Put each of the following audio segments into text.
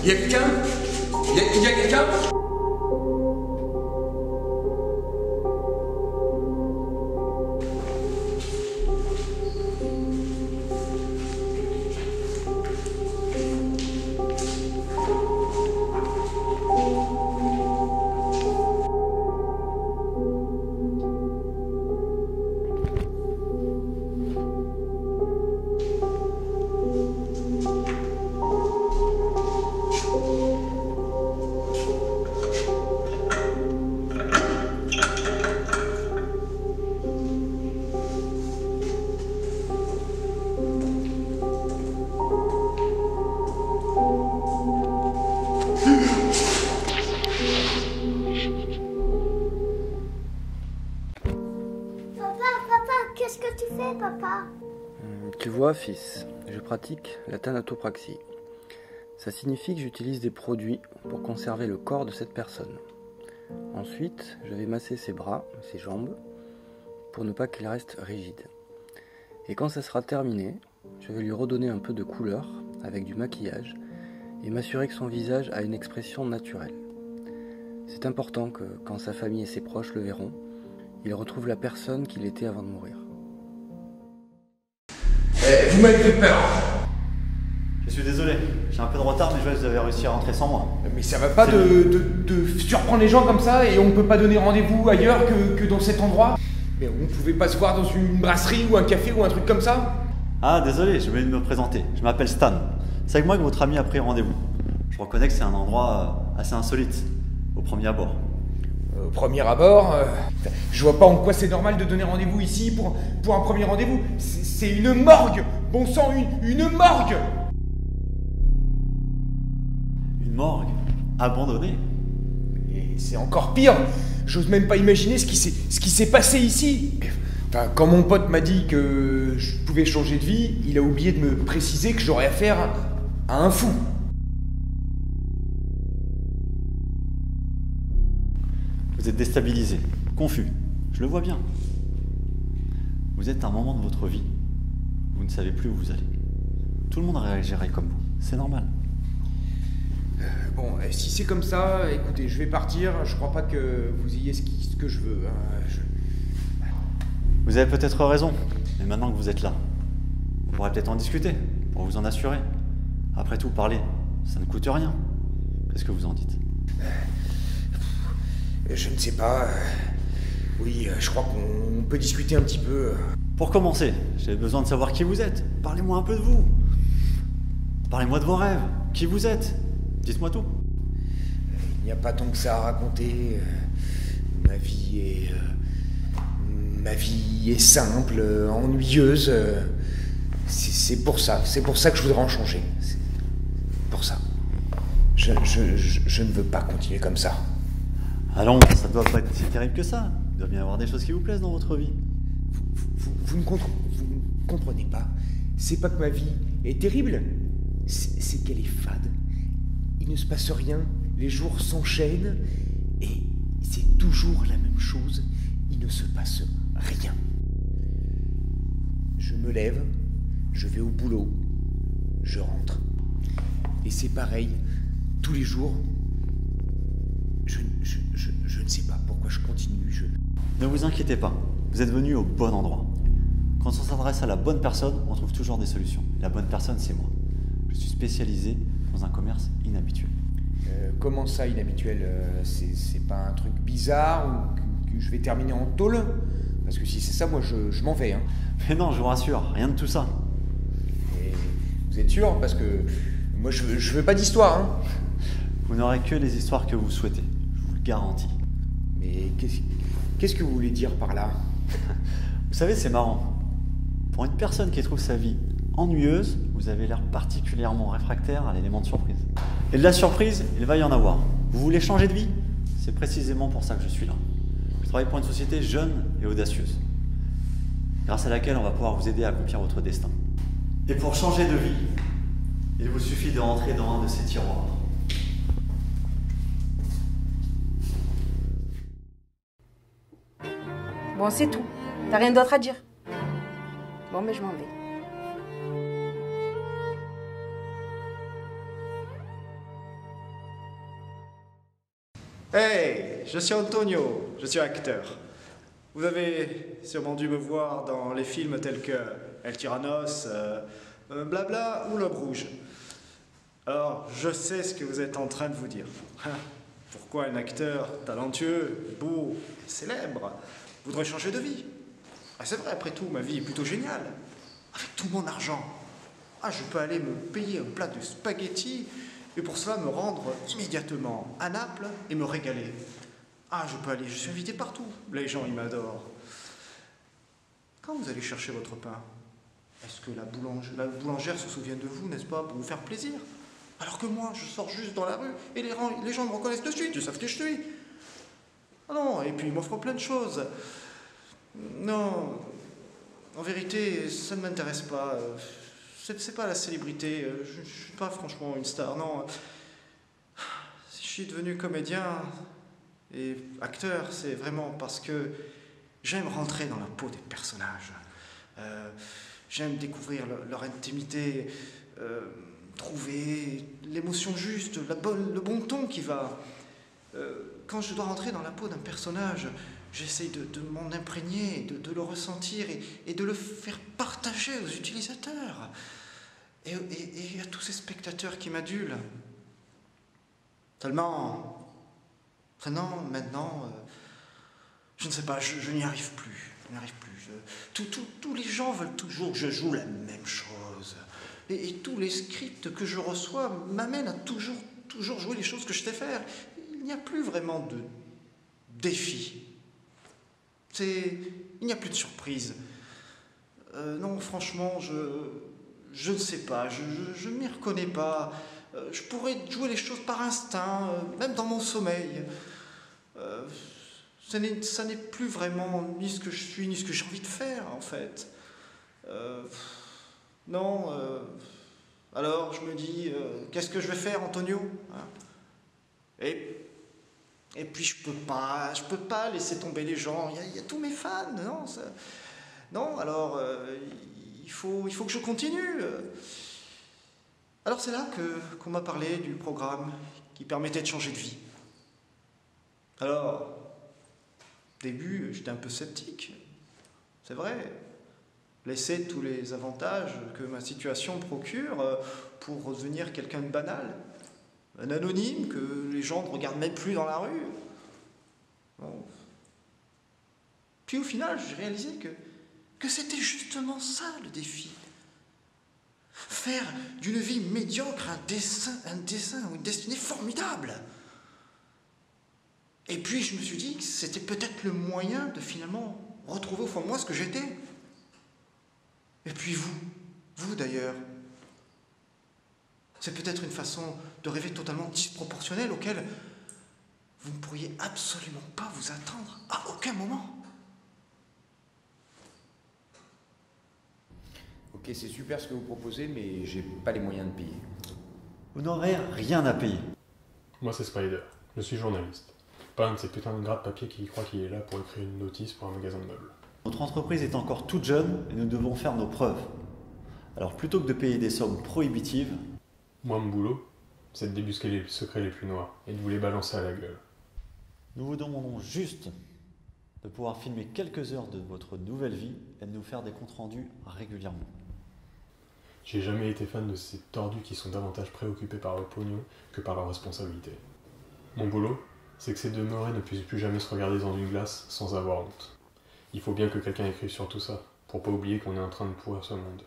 Y a quelqu'un? Y a quelqu'un? Qu'est-ce que tu fais, papa? Tu vois, fils, je pratique la thanatopraxie. Ça signifie que j'utilise des produits pour conserver le corps de cette personne. Ensuite, je vais masser ses bras, ses jambes, pour ne pas qu'il reste rigide. Et quand ça sera terminé, je vais lui redonner un peu de couleur avec du maquillage et m'assurer que son visage a une expression naturelle. C'est important que, quand sa famille et ses proches le verront, il retrouve la personne qu'il était avant de mourir. Vous m'avez fait peur. Je suis désolé, j'ai un peu de retard, mais je vois que vous avez réussi à rentrer sans moi. Mais ça va pas de surprendre les gens comme ça et on peut pas donner rendez-vous ailleurs que dans cet endroit? Mais on pouvait pas se voir dans une brasserie ou un café ou un truc comme ça? Ah, désolé, j'ai oublié de me présenter. Je m'appelle Stan. C'est avec moi que votre ami a pris rendez-vous. Je reconnais que c'est un endroit assez insolite, au premier abord. Au premier abord, je vois pas en quoi c'est normal de donner rendez-vous ici pour un premier rendez-vous. C'est une morgue! Bon sang, une morgue! Une morgue abandonnée. Et c'est encore pire! J'ose même pas imaginer ce qui s'est passé ici! Enfin, quand mon pote m'a dit que je pouvais changer de vie, il a oublié de me préciser que j'aurais affaire à un fou. Vous êtes déstabilisé, confus. Je le vois bien. Vous êtes à un moment de votre vie. Vous ne savez plus où vous allez. Tout le monde réagirait comme vous. C'est normal. Bon, si c'est comme ça, écoutez, je vais partir. Je crois pas que vous ayez ce que je veux. Vous avez peut-être raison. Mais maintenant que vous êtes là, on pourrait peut-être en discuter, pour vous en assurer. Après tout, parler, ça ne coûte rien. Qu'est-ce que vous en dites? Je ne sais pas. Oui, je crois qu'on peut discuter un petit peu. Pour commencer, j'ai besoin de savoir qui vous êtes. Parlez-moi un peu de vous. Parlez-moi de vos rêves. Qui vous êtes? Dites-moi tout. Il n'y a pas tant que ça à raconter. Ma vie est simple, ennuyeuse. C'est pour ça que je voudrais en changer. C'est pour ça. Je ne veux pas continuer comme ça. Allons, ça doit pas être si terrible que ça. Il doit bien y avoir des choses qui vous plaisent dans votre vie. Vous ne comprenez pas. C'est pas que ma vie est terrible, c'est qu'elle est fade. Il ne se passe rien, les jours s'enchaînent, et c'est toujours la même chose, il ne se passe rien. Je me lève, je vais au boulot, je rentre. Et c'est pareil, tous les jours. Je ne sais pas pourquoi je continue, Ne vous inquiétez pas, vous êtes venu au bon endroit. Quand on s'adresse à la bonne personne, on trouve toujours des solutions. La bonne personne, c'est moi. Je suis spécialisé dans un commerce inhabituel. Comment ça, inhabituel? C'est pas un truc bizarre ou que je vais terminer en tôle? Parce que si c'est ça, moi, je m'en vais. Hein. Mais non, je vous rassure, rien de tout ça. Et vous êtes sûr? Parce que moi, je veux pas d'histoire. Hein. Vous n'aurez que les histoires que vous souhaitez, je vous le garantis. Mais qu'est-ce que vous voulez dire par là? Vous savez, c'est marrant. Pour une personne qui trouve sa vie ennuyeuse, vous avez l'air particulièrement réfractaire à l'élément de surprise. Et de la surprise, il va y en avoir. Vous voulez changer de vie? C'est précisément pour ça que je suis là. Je travaille pour une société jeune et audacieuse, grâce à laquelle on va pouvoir vous aider à accomplir votre destin. Et pour changer de vie, il vous suffit de rentrer dans un de ces tiroirs. Bon, c'est tout. T'as rien d'autre à dire? Bon, mais je m'en vais. Hey, je suis Antonio, je suis acteur. Vous avez sûrement dû me voir dans les films tels que El Tyrannos, Blabla ou L'Aube Rouge. Alors, je sais ce que vous êtes en train de vous dire. Pourquoi un acteur talentueux, beau, célèbre voudrait changer de vie? C'est vrai, après tout, ma vie est plutôt géniale. Avec tout mon argent, je peux aller me payer un plat de spaghettis et pour cela me rendre immédiatement à Naples et me régaler. Je suis invité partout. Les gens, ils m'adorent. Quand vous allez chercher votre pain, est-ce que la boulangère se souvient de vous, n'est-ce pas, pour vous faire plaisir? Alors que moi, je sors juste dans la rue et les gens me reconnaissent de suite, ils savent qui je suis. Non, et puis ils m'offrent plein de choses. Non, en vérité, ça ne m'intéresse pas. C'est pas la célébrité. Je ne suis pas franchement une star, non. Si je suis devenu comédien et acteur, c'est vraiment parce que j'aime rentrer dans la peau des personnages. J'aime découvrir leur intimité, trouver l'émotion juste, le bon ton qui va. Quand je dois rentrer dans la peau d'un personnage, j'essaye de m'en imprégner, de le ressentir et de le faire partager aux utilisateurs et à tous ces spectateurs qui m'adulent. Seulement, maintenant, je ne sais pas, je n'y arrive plus. Tous les gens veulent toujours que je joue la même chose. Et tous les scripts que je reçois m'amènent à toujours jouer les choses que je sais faire. Il n'y a plus vraiment de défi. Il n'y a plus de surprise. Non, franchement, je ne sais pas, je ne m'y reconnais pas. Je pourrais jouer les choses par instinct, même dans mon sommeil. Ça n'est plus vraiment ni ce que je suis, ni ce que j'ai envie de faire, en fait. Non, alors je me dis, qu'est-ce que je vais faire, Antonio, hein? Et puis je peux pas laisser tomber les gens. Il y a tous mes fans, non. Alors il faut que je continue. Alors c'est là qu'on m'a parlé du programme qui permettait de changer de vie. Alors, au début, j'étais un peu sceptique. C'est vrai. Laisser tous les avantages que ma situation procure pour devenir quelqu'un de banal. Un anonyme que les gens ne regardent même plus dans la rue. Bon. Puis au final, j'ai réalisé que c'était justement ça le défi. Faire d'une vie médiocre un dessin ou une destinée formidable. Et puis je me suis dit que c'était peut-être le moyen de finalement retrouver au fond de moi ce que j'étais. Et puis vous d'ailleurs. C'est peut-être une façon de rêver totalement disproportionnelle auquel vous ne pourriez absolument pas vous attendre à aucun moment. Ok, c'est super ce que vous proposez, mais j'ai pas les moyens de payer. Vous n'aurez rien à payer. Moi, c'est Spider. Je suis journaliste. Pas un de ces putains de gras de papier qui croit qu'il est là pour écrire une notice pour un magasin de meubles. Notre entreprise est encore toute jeune et nous devons faire nos preuves. Alors plutôt que de payer des sommes prohibitives, moi, mon boulot, c'est de débusquer les secrets les plus noirs et de vous les balancer à la gueule. Nous vous demandons juste de pouvoir filmer quelques heures de votre nouvelle vie et de nous faire des comptes rendus régulièrement. J'ai jamais été fan de ces tordus qui sont davantage préoccupés par le pognon que par leur responsabilité. Mon boulot, c'est que ces demeurés ne puissent plus jamais se regarder dans une glace sans avoir honte. Il faut bien que quelqu'un écrive sur tout ça, pour pas oublier qu'on est en train de pourrir ce monde.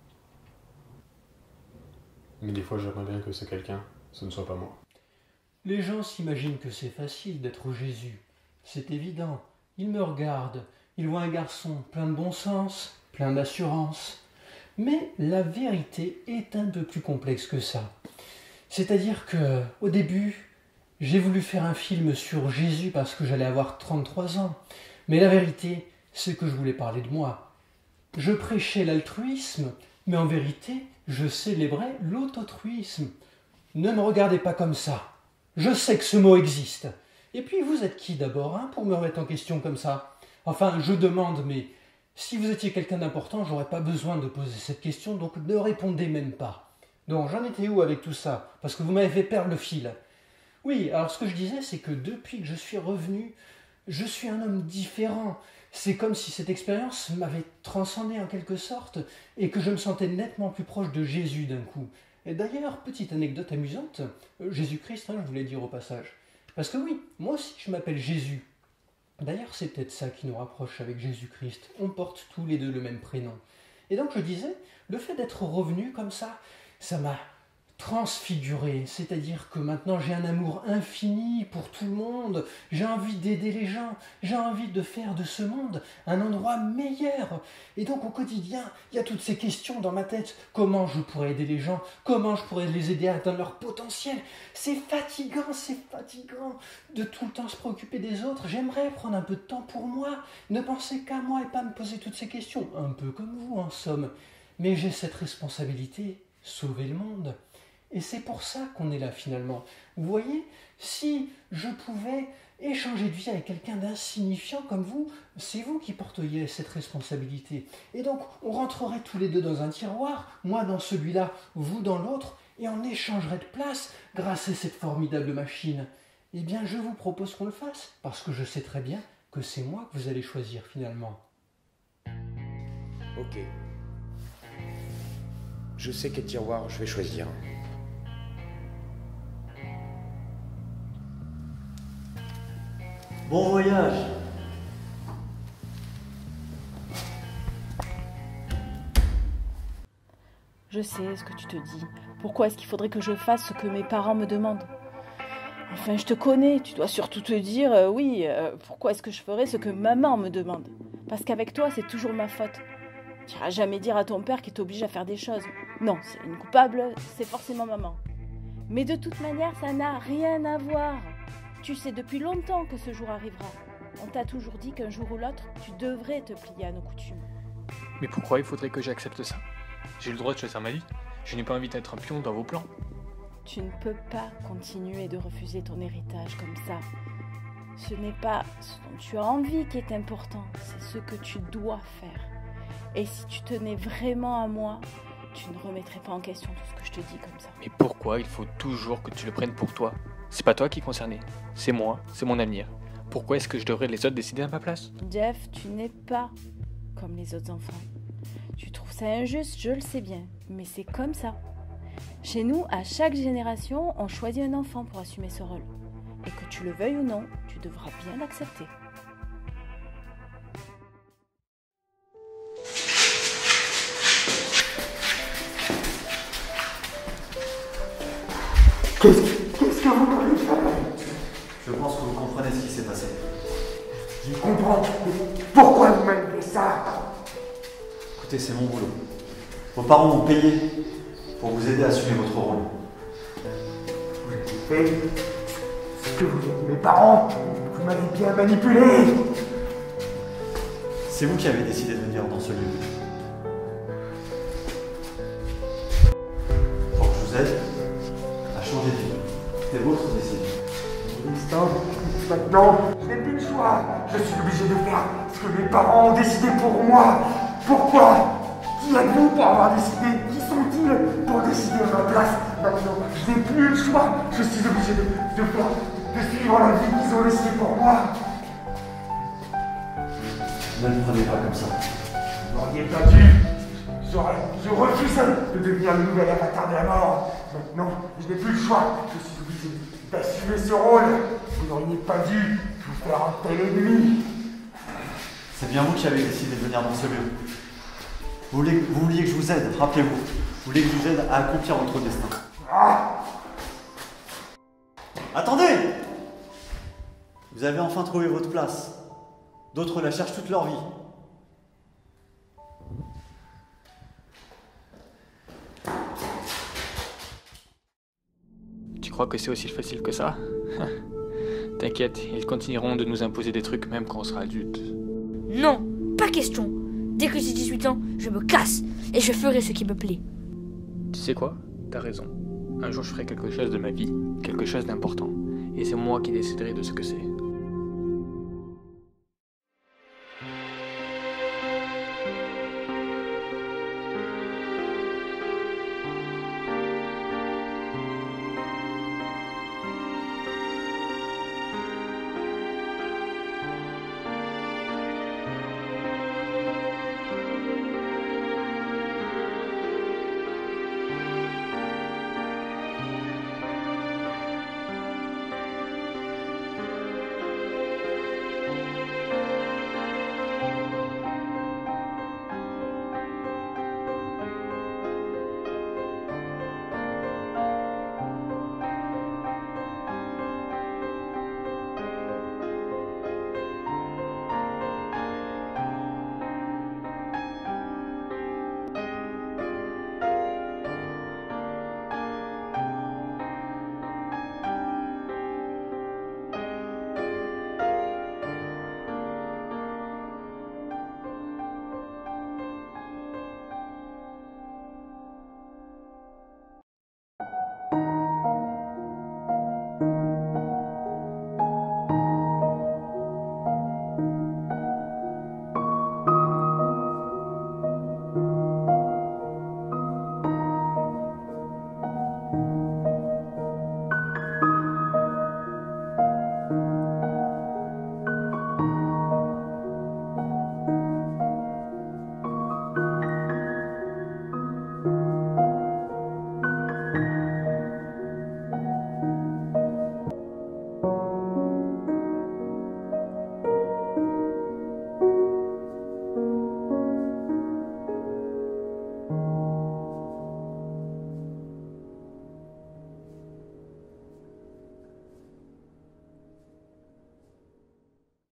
Mais des fois, j'aimerais bien que ce quelqu'un, ce ne soit pas moi. Les gens s'imaginent que c'est facile d'être Jésus. C'est évident. Ils me regardent. Ils voient un garçon plein de bon sens, plein d'assurance. Mais la vérité est un peu plus complexe que ça. C'est-à-dire que, au début, j'ai voulu faire un film sur Jésus parce que j'allais avoir 33 ans. Mais la vérité, c'est que je voulais parler de moi. Je prêchais l'altruisme, mais en vérité, je célébrais l'autotruisme. Ne me regardez pas comme ça. Je sais que ce mot existe. Et puis, vous êtes qui d'abord, pour me remettre en question comme ça? Enfin, je demande, mais si vous étiez quelqu'un d'important, j'aurais pas besoin de poser cette question, donc ne répondez même pas. Donc, j'en étais où avec tout ça? Parce que vous m'avez fait perdre le fil. Oui, alors ce que je disais, c'est que depuis que je suis revenu, je suis un homme différent. C'est comme si cette expérience m'avait transcendé en quelque sorte et que je me sentais nettement plus proche de Jésus d'un coup. Et d'ailleurs, petite anecdote amusante, Jésus-Christ, je voulais dire au passage. Parce que oui, moi aussi je m'appelle Jésus. D'ailleurs, c'est peut-être ça qui nous rapproche avec Jésus-Christ. On porte tous les deux le même prénom. Et donc je disais, le fait d'être revenu comme ça m'a transfiguré. C'est-à-dire que maintenant j'ai un amour infini pour tout le monde. J'ai envie d'aider les gens. J'ai envie de faire de ce monde un endroit meilleur. Et donc au quotidien, il y a toutes ces questions dans ma tête. Comment je pourrais aider les gens? Comment je pourrais les aider à atteindre leur potentiel? C'est fatigant de tout le temps se préoccuper des autres. J'aimerais prendre un peu de temps pour moi, ne penser qu'à moi et pas me poser toutes ces questions. Un peu comme vous en somme. Mais j'ai cette responsabilité, sauver le monde. Et c'est pour ça qu'on est là finalement. Vous voyez, si je pouvais échanger de vie avec quelqu'un d'insignifiant comme vous, c'est vous qui porteriez cette responsabilité. Et donc, on rentrerait tous les deux dans un tiroir, moi dans celui-là, vous dans l'autre, et on échangerait de place grâce à cette formidable machine. Eh bien, je vous propose qu'on le fasse, parce que je sais très bien que c'est moi que vous allez choisir finalement. Ok. Je sais quel tiroir je vais choisir. Bon voyage. Je sais ce que tu te dis. Pourquoi est-ce qu'il faudrait que je fasse ce que mes parents me demandent? Enfin, je te connais, tu dois surtout te dire, pourquoi est-ce que je ferais ce que maman me demande? Parce qu'avec toi, c'est toujours ma faute. Tu n'iras jamais dire à ton père qu'il t'oblige à faire des choses. Non, c'est une coupable, c'est forcément maman. Mais de toute manière, ça n'a rien à voir. Tu sais depuis longtemps que ce jour arrivera. On t'a toujours dit qu'un jour ou l'autre, tu devrais te plier à nos coutumes. Mais pourquoi il faudrait que j'accepte ça? J'ai le droit de choisir ma vie. Je n'ai pas envie d'être un pion dans vos plans. Tu ne peux pas continuer de refuser ton héritage comme ça. Ce n'est pas ce dont tu as envie qui est important, c'est ce que tu dois faire. Et si tu tenais vraiment à moi, tu ne remettrais pas en question tout ce que je te dis comme ça. Mais pourquoi il faut toujours que tu le prennes pour toi? C'est pas toi qui es concerné, c'est moi, c'est mon avenir. Pourquoi est-ce que je devrais les autres décider à ma place? Jeff, tu n'es pas comme les autres enfants. Tu trouves ça injuste, je le sais bien, mais c'est comme ça. Chez nous, à chaque génération, on choisit un enfant pour assumer ce rôle. Et que tu le veuilles ou non, tu devras bien l'accepter. Qu'est-ce que vous voulez faire? Je pense que vous comprenez ce qui s'est passé. Je comprends. Mais pourquoi vous m'avez fait ça? Écoutez, c'est mon boulot. Vos parents m'ont payé pour vous aider à assumer votre rôle. Vous avez fait ce que vous voulez. Mes parents, vous m'avez bien manipulé. C'est vous qui avez décidé de venir dans ce lieu. Pour que je vous aide à changer de vie. C'est votre décision. L'instant, maintenant, je n'ai plus le choix. Je suis obligé de faire ce que mes parents ont décidé pour moi. Pourquoi? Qui êtes-vous pour avoir décidé? Qui sont-ils pour décider à ma place? Maintenant, je n'ai plus le choix. Je suis obligé de suivre la vie qu'ils ont laissée pour moi. Ne le prenez pas comme ça. Vous n'auriez pas dû. Je refuse de devenir le nouvel avatar de la mort. Maintenant, je n'ai plus le choix. Je suis obligé d'assumer ce rôle. Vous n'auriez pas dû vous faire un tel ennemi. C'est bien vous qui avez décidé de venir dans ce lieu. Vous vouliez que je vous aide, rappelez-vous. Vous voulez que je vous aide à accomplir votre destin. Ah! Attendez! Vous avez enfin trouvé votre place. D'autres la cherchent toute leur vie. Tu crois que c'est aussi facile que ça? T'inquiète, ils continueront de nous imposer des trucs même quand on sera adulte. Non, pas question. Dès que j'ai 18 ans, je me casse et je ferai ce qui me plaît. Tu sais quoi? T'as raison. Un jour je ferai quelque chose de ma vie, quelque chose d'important. Et c'est moi qui déciderai de ce que c'est.